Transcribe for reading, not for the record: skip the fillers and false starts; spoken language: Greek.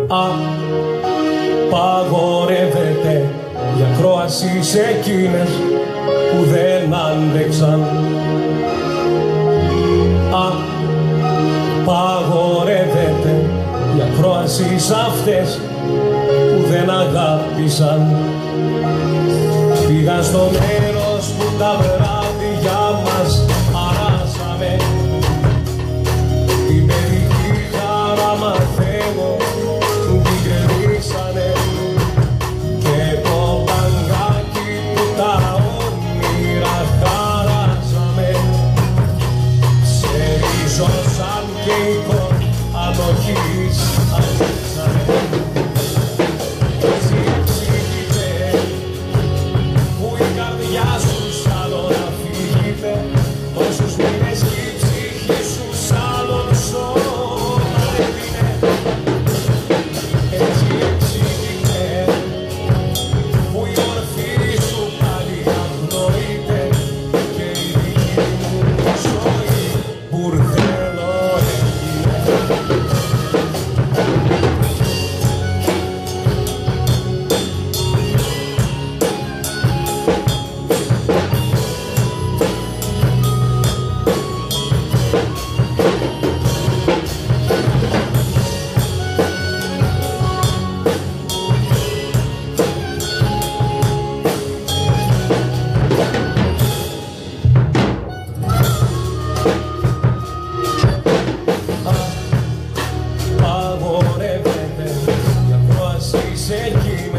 Απαγορεύεται η ακρόαση σε εκείνες που δεν άντεξαν. Απαγορεύεται η ακρόαση σε αυτές που δεν αγάπησαν. Πήγαν στο μέρος που τα βράδια μας αράσαμε. Τη μερική χαρά μαθαίνω την κρεμίσανε. Και το παγκάκι που τα όνειρα χαράσαμε. Σε ριζώσαν και εικόν ανοχής ανοίξανε. Απαγορεύεται η ακρόαση σε εκείνες